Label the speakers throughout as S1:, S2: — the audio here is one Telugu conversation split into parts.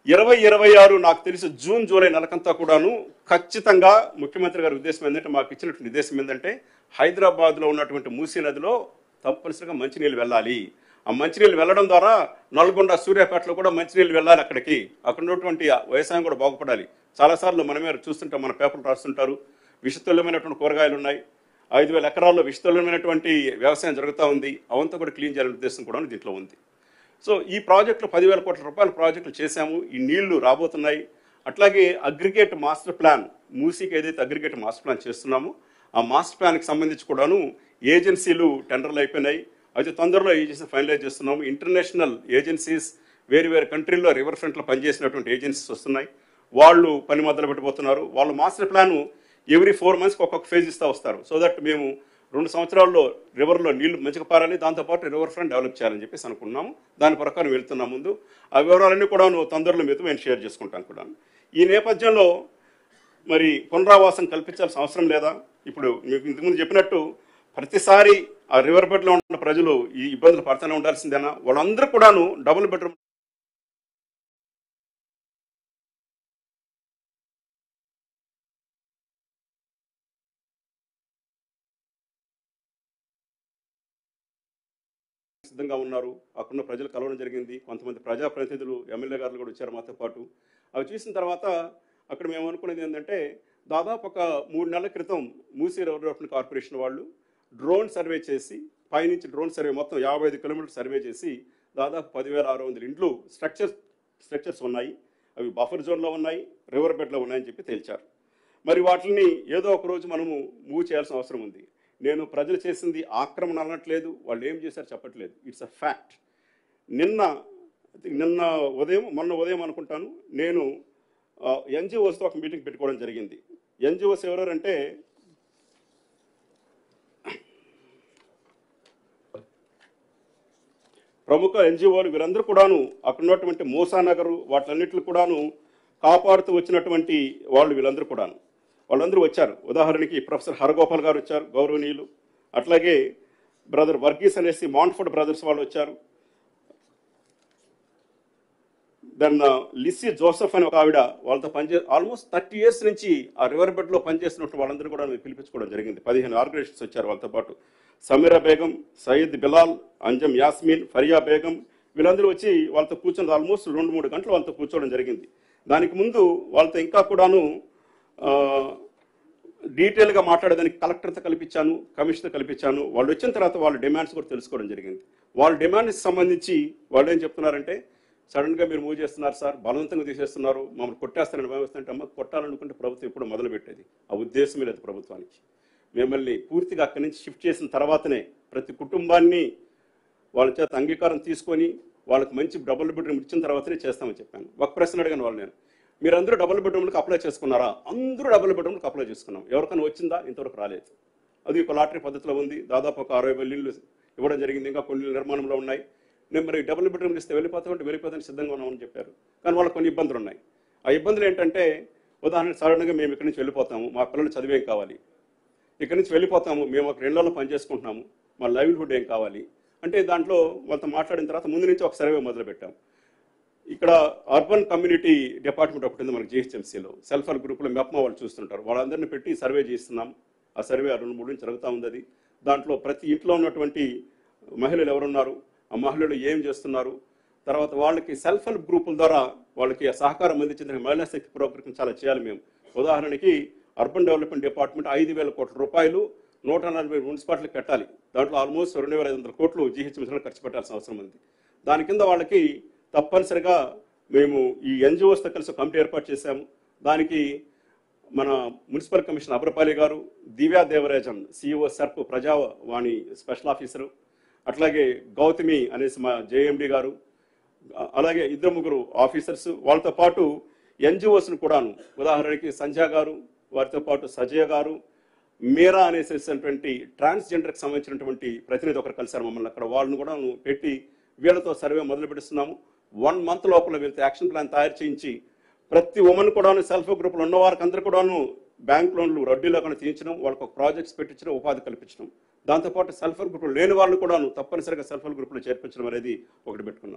S1: 2026 నాకు తెలిసి జూన్ జూలై నెలకంతా కూడాను ఖచ్చితంగా ముఖ్యమంత్రి గారి ఉద్దేశం ఏంటంటే, మాకు ఇచ్చినటువంటి ఉద్దేశం ఏంటంటే, హైదరాబాద్లో ఉన్నటువంటి మూసీ నదిలో తప్పనిసరిగా మంచినీళ్ళు వెళ్ళాలి. ఆ మంచినీళ్ళు వెళ్ళడం ద్వారా నల్గొండ, సూర్యాపేటలో కూడా మంచినీళ్ళు వెళ్ళాలి. అక్కడ ఉన్నటువంటి వ్యవసాయం కూడా బాగుపడాలి. చాలాసార్లు మనమే చూస్తుంటాం, మన పేపర్లు రాస్తుంటారు, విషతుల్యమైనటువంటి కూరగాయలు ఉన్నాయి, 5,000 ఎకరాల్లో విషతుల్యమైనటువంటి వ్యవసాయం జరుగుతూ ఉంది. అవంతా కూడా క్లీన్ చేయాలనే ఉద్దేశం కూడా దీంట్లో ఉంది. సో ఈ ప్రాజెక్టులు 10,000 కోట్ల రూపాయల ప్రాజెక్టులు చేశాము. ఈ నీళ్లు రాబోతున్నాయి. అట్లాగే అగ్రిగేట్ మాస్టర్ ప్లాన్, మూసీకి ఏదైతే అగ్రిగేట్ మాస్టర్ ప్లాన్ చేస్తున్నామో ఆ మాస్టర్ ప్లాన్కి సంబంధించి కూడాను ఏజెన్సీలు టెండర్లు అయిపోయినాయి. అయితే తొందరలో ఏజెన్సీ ఫైనలైజ్ చేస్తున్నాము. ఇంటర్నేషనల్ ఏజెన్సీస్, వేరు కంట్రీల్లో రివర్ ఫ్రంట్లో పనిచేసినటువంటి ఏజెన్సీస్ వస్తున్నాయి. వాళ్ళు పని మొదలు పెట్టబోతున్నారు. వాళ్ళు మాస్టర్ ప్లాన్ ఎవ్రీ 4 monthsకి ఒక్కొక్క ఫేజ్ ఇస్తూ వస్తారు. సో దట్ మేము 2 సంవత్సరాల్లో రివర్లో నీళ్లు మంచిగా పారాలి, దాంతోపాటు రివర్ ఫ్రంట్ డెవలప్ చేయాలని చెప్పేసి అనుకున్నాము. దాని ప్రకారం వెళ్తున్నాం ముందు. ఆ వివరాలన్నీ కూడా తొందరలో మీతో నేను షేర్ చేసుకుంటాను కూడా. ఈ నేపథ్యంలో మరి పునరావాసం కల్పించాల్సిన అవసరం లేదా? ఇప్పుడు మీకు ఇంతకుముందు చెప్పినట్టు ప్రతిసారి ఆ రివర్ బెడ్లో ఉన్న ప్రజలు ఈ ఇబ్బందులు పడుతూనే ఉండాల్సిందేనా? వాళ్ళందరూ కూడాను డబుల్ బెడ్రూమ్ సిద్ధంగా ఉన్నారు. అక్కడున్న ప్రజలు కలవడం జరిగింది. కొంతమంది ప్రజాప్రతినిధులు, ఎమ్మెల్యే గారు కూడా వచ్చారు మాతో పాటు. అవి చూసిన తర్వాత అక్కడ మేము అనుకునేది ఏంటంటే, దాదాపు ఒక 3 నెలల క్రితం మూసీ రివర్ డెవలప్మెంట్ కార్పొరేషన్ వాళ్ళు డ్రోన్ సర్వే చేసి, పైనుంచి డ్రోన్ సర్వే మొత్తం 55 కిలోమీటర్లు సర్వే చేసి దాదాపు 10,600 ఇండ్లు స్ట్రక్చర్స్ ఉన్నాయి. అవి బఫర్ జోన్లో ఉన్నాయి, రివర్ బెడ్లో ఉన్నాయని చెప్పి తేల్చారు. మరి వాటిని ఏదో ఒక రోజు మనము మూవ్ చేయాల్సిన అవసరం ఉంది. నేను ప్రజలు చేసింది ఆక్రమణ అనట్లేదు, వాళ్ళు ఏం చేశారు చెప్పట్లేదు. It's a fact. మొన్న ఉదయం అనుకుంటాను, నేను ఎన్జిఓస్తో ఒక మీటింగ్ పెట్టుకోవడం జరిగింది. ఎన్జిఓస్ ఎవరంటే ప్రముఖ ఎన్జిఓలు. వీరందరూ కూడాను అక్కడ ఉన్నటువంటి మూసానగరు వాటిలన్నింటిని కూడాను కాపాడుతూ వచ్చినటువంటి వాళ్ళు. వాళ్ళందరూ వచ్చారు. ఉదాహరణకి ప్రొఫెసర్ హరగోపాల్ గారు వచ్చారు, గౌరవనీయులు. అట్లాగే బ్రదర్ వర్గీస్ అనేసి మాంట్ఫోర్డ్ బ్రదర్స్ వాళ్ళు వచ్చారు. దెన్ లిస్సీ జోసెఫ్ అని ఒక ఆవిడ, వాళ్ళతో ఆల్మోస్ట్ 30 years నుంచి ఆ రివర్ బెడ్లో పనిచేస్తున్నట్టు వాళ్ళందరూ కూడా పిలిపించుకోవడం జరిగింది. 15 ఆర్గనైజేషన్స్ వచ్చారు వాళ్ళతో పాటు. సమీరా బేగం, సయీద్ బిలాల్, అంజం యాస్మిన్, ఫరియా బేగం, వీళ్ళందరూ వచ్చి వాళ్ళతో కూర్చొని ఆల్మోస్ట్ 2-3 గంటలు వాళ్ళతో కూర్చోవడం జరిగింది. దానికి ముందు వాళ్ళతో ఇంకా కూడాను డీటెయిల్గా మాట్లాడేదానికి కలెక్టర్తో కల్పించాను, కమిషనర్ కల్పించాను. వాళ్ళు వచ్చిన తర్వాత వాళ్ళ డిమాండ్స్ కూడా తెలుసుకోవడం జరిగింది. వాళ్ళ డిమాండ్స్కి సంబంధించి వాళ్ళు ఏం చెప్తున్నారంటే, సడన్గా మీరు మూవ్ చేస్తున్నారు సార్, బలవంతంగా తీసేస్తున్నారు, మమ్మల్ని కొట్టేస్తారని భావిస్తుంటే, అమ్మ కొట్టాలనుకుంటే ప్రభుత్వం ఎప్పుడు మొదలు పెట్టేది. ఆ ఉద్దేశమే లేదు ప్రభుత్వానికి. మిమ్మల్ని పూర్తిగా అక్కడి నుంచి షిఫ్ట్ చేసిన తర్వాతనే ప్రతి కుటుంబాన్ని వాళ్ళ చేత అంగీకారం తీసుకొని వాళ్ళకి మంచి డబుల్ బెడ్రూమ్ ఇచ్చిన తర్వాతనే చేస్తామని చెప్పాను. ఒక ప్రశ్న అడిగాను వాళ్ళు, నేను మీరందరూ డబుల్ బెడ్రూమ్లకు అప్లై చేసుకున్నారా? అందరూ డబుల్ బెడ్రూమ్లకు అప్లై చేసుకున్నాం. ఎవరికైనా వచ్చిందా? ఇంతవరకు రాలేదు. అది ఒక లాటరీ పద్ధతిలో ఉంది. దాదాపు ఒక 60,000 ఇళ్ళు ఇవ్వడం జరిగింది. ఇంకా కొన్ని నిర్మాణంలో ఉన్నాయి. నేను మరి డబుల్ బెడ్రూమ్లు ఇస్తే వెళ్ళిపోతామని సిద్ధంగా ఉన్నామని చెప్పారు. కానీ వాళ్ళకి కొన్ని ఇబ్బందులు ఉన్నాయి. ఆ ఇబ్బందులు ఏంటంటే, ఉదాహరణకు సడన్గా మేము ఇక్కడి నుంచి వెళ్ళిపోతాము, మా పిల్లలు చదివేం కావాలి, ఇక్కడి నుంచి వెళ్ళిపోతాము, మేము ఒక 2 నెలల్లో పని చేసుకుంటున్నాము, మా లైవ్లీహుడ్ ఏం కావాలి అంటే, దాంట్లో వాళ్ళతో మాట్లాడిన తర్వాత ముందు నుంచి ఒక సర్వే మొదలుపెట్టాం. ఇక్కడ అర్బన్ కమ్యూనిటీ డిపార్ట్మెంట్ ఒకటి ఉంది మనకి జిహెచ్ఎంసీలో. సెల్ఫ్ హెల్ప్ గ్రూప్లో మెప్మా వాళ్ళు చూస్తుంటారు. వాళ్ళందరినీ పెట్టి సర్వే చేస్తున్నాం. ఆ సర్వే 2-3 నుంచి జరుగుతూ ఉంది. అది దాంట్లో ప్రతి ఇంట్లో ఉన్నటువంటి మహిళలు ఎవరున్నారు, ఆ మహిళలు ఏం చేస్తున్నారు, తర్వాత వాళ్ళకి సెల్ఫ్ హెల్ప్ గ్రూపుల ద్వారా వాళ్ళకి సహకారం అందించిన మహిళా శక్తి ప్రోగ్రాం చాలా చేయాలి మేము. ఉదాహరణకి అర్బన్ డెవలప్మెంట్ డిపార్ట్మెంట్ 5,000 కోట్ల రూపాయలు 140 మున్సిపాలిటీలకు పెట్టాలి. దాంట్లో ఆల్మోస్ట్ 2,500 కోట్లు జిహెచ్ఎంసీలో ఖర్చు పెట్టాల్సిన అవసరం ఉంది. దాని కింద వాళ్ళకి తప్పనిసరిగా మేము ఈ ఎన్జిఓస్తో కలిసి కమిటీ ఏర్పాటు చేశాము. దానికి మన మున్సిపల్ కమిషనర్ అబ్రపాలి గారు, Divya Devarajan CEO SERP Prajavani special officer, అట్లాగే గౌతమి అనేసి మా జేఎండి గారు, అలాగే 2-3 ఆఫీసర్స్, వాళ్ళతో పాటు ఎన్జిఓస్ను కూడాను. ఉదాహరణకి సంధ్య గారు, వారితో పాటు సజయ్ గారు, మీరా అనేసేసినటువంటి ట్రాన్స్జెండర్కి సంబంధించినటువంటి ప్రతినిధి ఒకరు కలిసారు మమ్మల్ని అక్కడ. వాళ్ళని కూడా పెట్టి వీళ్ళతో సర్వే మొదలు పెడుతున్నాము. 1 month లోపల వీళ్ళతో యాక్షన్ ప్లాన్ తయారు చేయించి ప్రతి ఉమెన్ కూడాను, సెల్ఫ్ గ్రూపులు ఉన్న వారికి అందరూ కూడాను బ్యాంక్ లోన్లు వడ్డీలో కూడా తీయించడం, వాళ్ళకు ఒక ప్రాజెక్ట్స్ పెట్టించడం, ఉపాధి కల్పించడం. దాంతోపాటు సెల్ఫ్ హెల్ప్ గ్రూపులు లేని వాళ్ళు కూడాను తప్పనిసరిగా సెల్ఫ్ హెల్ప్ గ్రూపులు చేర్పించడం అనేది ఒకటి పెట్టుకున్నాం.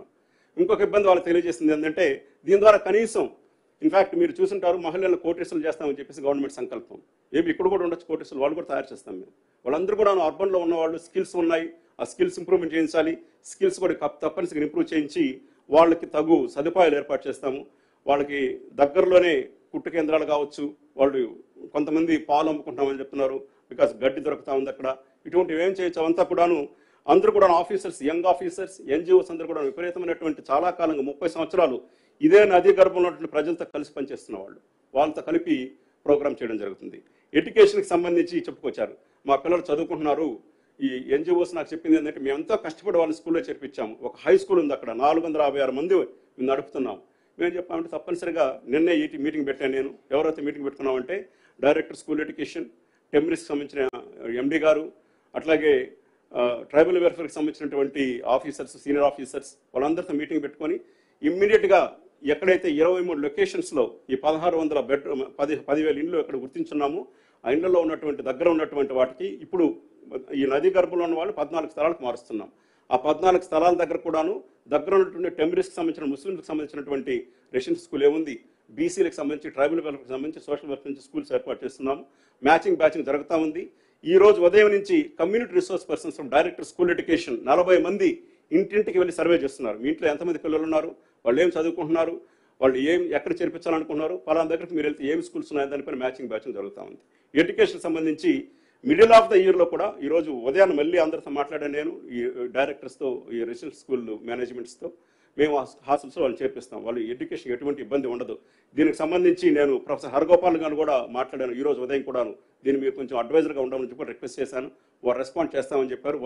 S1: ఇంకొక ఇబ్బంది వాళ్ళకి తెలియజేసింది ఏంటంటే దీని ద్వారా కనీసం ఇన్ఫాక్ట్ మీరు చూసుంటారు మహిళలను కోటేశ్వరులు చేస్తామని చెప్పేసి గవర్నమెంట్ సంకల్పం. ఏమి ఇక్కడ కూడా ఉండొచ్చు కోటేశ్వరులు, వాళ్ళు కూడా తయారు చేస్తాం మేము. వాళ్ళందరూ కూడా అర్బన్లో ఉన్న వాళ్ళు స్కిల్స్ ఉన్నాయి, ఆ స్కిల్స్ ఇంప్రూవ్మెంట్ చేయించాలి. స్కిల్స్ కూడా తప్పనిసరిగా ఇంప్రూవ్ చేయించి వాళ్ళకి తగు సదుపాయాలు ఏర్పాటు చేస్తాము. వాళ్ళకి దగ్గరలోనే కుట్టు కేంద్రాలు కావచ్చు, వాళ్ళు కొంతమంది పాలు అమ్ముకుంటామని చెప్తున్నారు, బికాస్ గడ్డి దొరుకుతా ఉంది అక్కడ. ఇటువంటివి ఏం చేయొచ్చు అవంతా కూడాను అందరూ కూడా ఆఫీసర్స్, యంగ్ ఆఫీసర్స్, ఎన్జిఓస్ అందరూ కూడా విపరీతమైనటువంటి చాలా కాలంగా 30 సంవత్సరాలు ఇదే నదీ గర్భంలో ఉన్నటువంటి ప్రజలతో కలిసి పనిచేస్తున్న వాళ్ళు, వాళ్ళతో కలిపి ప్రోగ్రామ్ చేయడం జరుగుతుంది. ఎడ్యుకేషన్కి సంబంధించి చెప్పుకొచ్చారు, మా పిల్లలు చదువుకుంటున్నారు. ఈ ఎన్జిఓస్ నాకు చెప్పింది ఏంటంటే మేము ఎంతో కష్టపడి వాళ్ళని స్కూల్లో చేర్పించాము. ఒక హై స్కూల్ ఉంది అక్కడ, 456 మంది మేము నడుపుతున్నాం. మేము చెప్పామంటే తప్పనిసరిగా నిన్నే మీటింగ్ పెట్టాను నేను. ఎవరైతే మీటింగ్ పెట్టుకున్నామంటే డైరెక్టర్ స్కూల్ ఎడ్యుకేషన్, టెమ్రిస్కి సంబంధించిన ఎండి గారు, అట్లాగే ట్రైబల్ వెల్ఫేర్కి సంబంధించినటువంటి ఆఫీసర్స్, సీనియర్ ఆఫీసర్స్, వాళ్ళందరితో మీటింగ్ పెట్టుకొని ఇమ్మీడియట్గా ఎక్కడైతే 23 లొకేషన్స్లో ఈ 1600 బెడ్రూమ్ 10,000 ఇండ్లు ఎక్కడ గుర్తించున్నామో ఆ ఇండ్లలో ఉన్నటువంటి దగ్గర ఉన్నటువంటి వాటికి ఇప్పుడు ఈ నదీ గర్భంలో ఉన్న వాళ్ళు 14 స్థలాలకు మారుస్తున్నాం. ఆ 14 స్థలాల దగ్గర కూడాను దగ్గర ఉన్నటువంటి టెంబరీస్కి సంబంధించిన, ముస్లింలకు సంబంధించినటువంటి రెసిడెన్షియల్ స్కూల్ ఏముంది, బీసీలకు సంబంధించి, ట్రైబల్ వెల్ఫేర్కి సంబంధించి, సోషల్ వెల్ఫేర్ నుంచి స్కూల్స్ ఏర్పాటు చేస్తున్నాము. బ్యాచింగ్ జరుగుతూ ఉంది. ఈ రోజు ఉదయం నుంచి community resource persons from director school education 40 మంది ఇంటింటికి వెళ్ళి సర్వే చేస్తున్నారు. మీ ఇంట్లో ఎంతమంది పిల్లలు ఉన్నారు, వాళ్ళు ఏం చదువుకుంటున్నారు, వాళ్ళు ఎక్కడ చేర్పించాలనుకుంటున్నారు, పలానా దగ్గరికి మీరు వెళ్తే ఏం స్కూల్స్ ఉన్నాయో దానిపైన బ్యాచింగ్ జరుగుతూ ఉంది. ఎడ్యుకేషన్ సంబంధించి మిడిల్ ఆఫ్ ద ఇయర్లో కూడా ఈరోజు ఉదయాన్ని మళ్ళీ అందరితో మాట్లాడాను నేను, ఈ డైరెక్టర్స్తో, ఈ రెసిడెన్షియల్ స్కూల్ మేనేజ్మెంట్స్తో. మేము హాస్టల్స్లో వాళ్ళు చేర్పిస్తాం. వాళ్ళు ఎడ్యుకేషన్ ఎటువంటి ఇబ్బంది ఉండదు. దీనికి సంబంధించి నేను ప్రొఫెసర్ హరగోపాల్ గారు కూడా మాట్లాడాను ఈరోజు ఉదయం కూడాను. దీన్ని మీరు కొంచెం అడ్వైజర్గా ఉండమని చెప్పి రిక్వెస్ట్ చేశాను. వారు రెస్పాండ్ చేస్తామని చెప్పారు.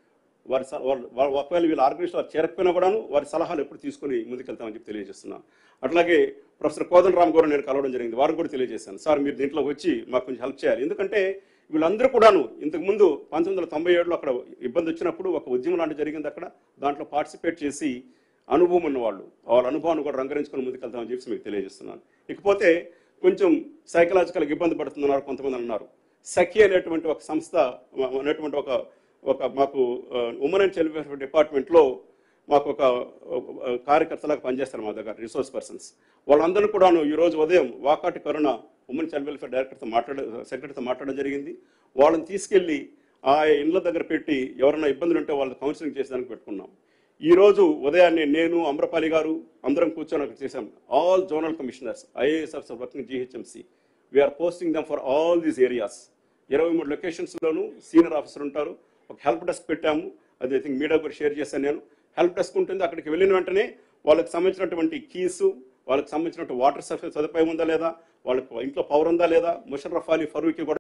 S1: ఒకవేళ వీళ్ళ ఆర్గనైజేషన్ వారు చేరకపోయినా కూడాను వారి సలహాలు ఎప్పుడు తీసుకుని ముందుకెళ్తామని చెప్పి తెలియజేస్తున్నాను. అట్లాగే ప్రొఫెసర్ కోదండరామ్ గారు నేను కలవడం జరిగింది. వారు కూడా తెలియజేశాను, సార్ మీరు దీంట్లో వచ్చి మాకు కొంచెం హెల్ప్ చేయాలి. ఎందుకంటే వీళ్ళందరూ కూడాను ఇంతకుముందు 1997లో అక్కడ ఇబ్బంది వచ్చినప్పుడు ఒక ఉద్యమం లాంటి జరిగింది అక్కడ. దాంట్లో పార్టిసిపేట్ చేసి అనుభవం ఉన్న వాళ్ళ అనుభవాన్ని కూడా రంగరించుకొని ముందుకెళ్తామని చెప్పి మీకు తెలియజేస్తున్నాను. ఇకపోతే కొంచెం సైకలాజికల్గా ఇబ్బంది పడుతున్నారు కొంతమంది అన్నారు. సఖి అనేటువంటి ఒక సంస్థ అనేటువంటి ఒక మాకు ఉమెన్ అండ్ చైల్డ్ వెల్ఫేర్ డిపార్ట్మెంట్లో మాకు ఒక కార్యకర్తలాగా పనిచేస్తారు మా దగ్గర, రిసోర్స్ పర్సన్స్. వాళ్ళందరూ కూడాను ఈరోజు ఉదయం Vakati Karuna women child welfare డైరెక్టర్తో సెక్రటరీతో మాట్లాడడం జరిగింది. వాళ్ళని తీసుకెళ్లి ఆ ఇండ్ల దగ్గర పెట్టి ఎవరైనా ఇబ్బందులు ఉంటే వాళ్ళని కౌన్సిలింగ్ చేసేదానికి పెట్టుకున్నాం. ఈరోజు ఉదయాన్నే నేను, అమ్రపాలి గారు అందరం కూర్చొని అక్కడ చేశాం. All zonal commissioners, IAS officer working GHMC, VR posting them for all these areas. 23 లొకేషన్స్లోనూ సీనియర్ ఆఫీసర్ ఉంటారు. ఒక హెల్ప్ డెస్క్ పెట్టాము, అది ఐ థింక్ మీడియా కూడా షేర్ చేశాను నేను. హెల్ప్ డెస్క్ ఉంటుంది. అక్కడికి వెళ్ళిన వెంటనే వాళ్ళకి సంబంధించినటువంటి కీసు, వాళ్ళకి సంబంధించినటువంటి వాటర్ సదుపాయం ఉందా లేదా, వాళ్ళకి ఇంట్లో పవర్ ఉందా లేదా, ముషర్రఫ్ అలీ ఫరూకి కూడా